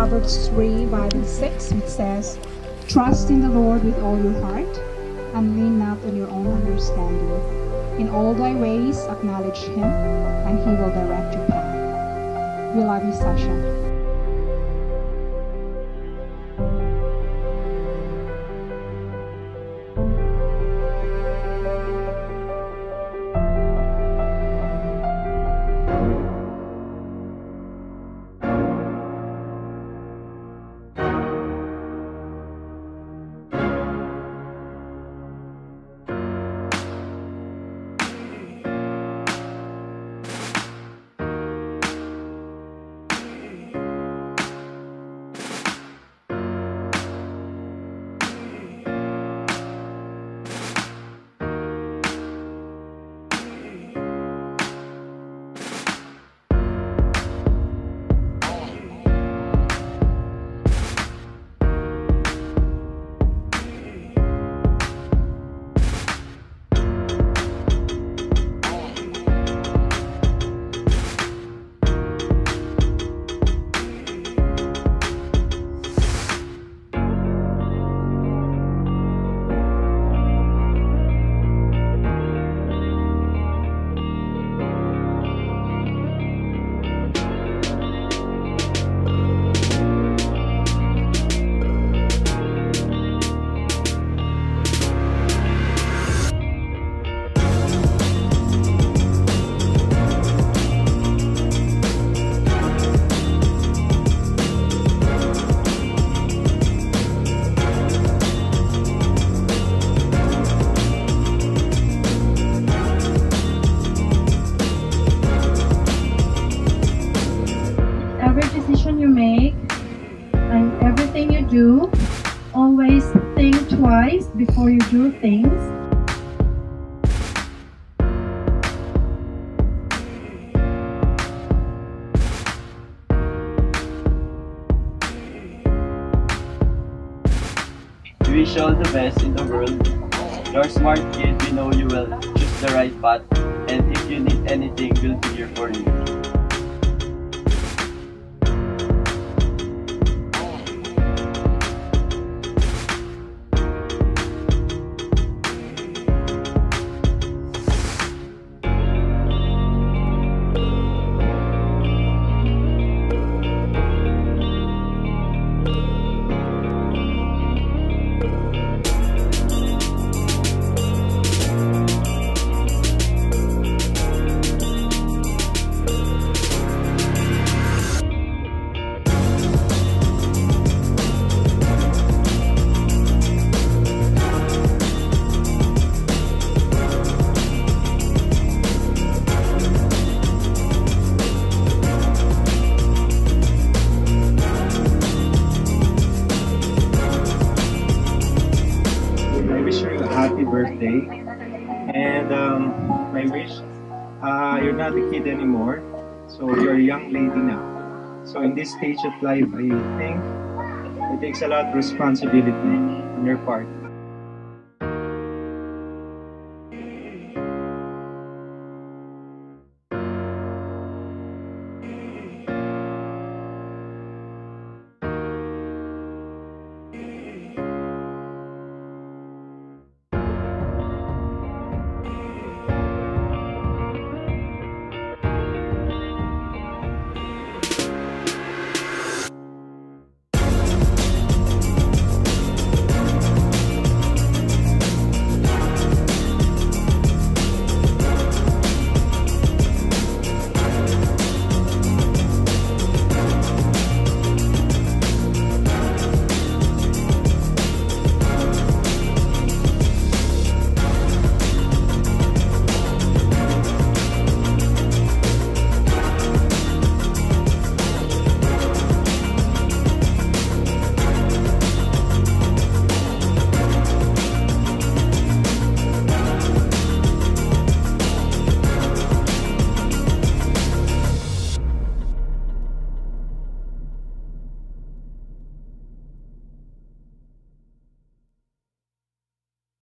Proverbs 3:5-6, which says, "Trust in the Lord with all your heart, and lean not on your own understanding. In all thy ways acknowledge Him, and He will direct your path." We love you, Sasha. You make and everything you do, always think twice before you do things. We wish you all the best in the world. You're a smart kid, we know you will choose the right path, and if you need anything, we'll be here for you. Happy birthday, and my wish, you're not a kid anymore, so you're a young lady now. So in this stage of life, I think it takes a lot of responsibility on your part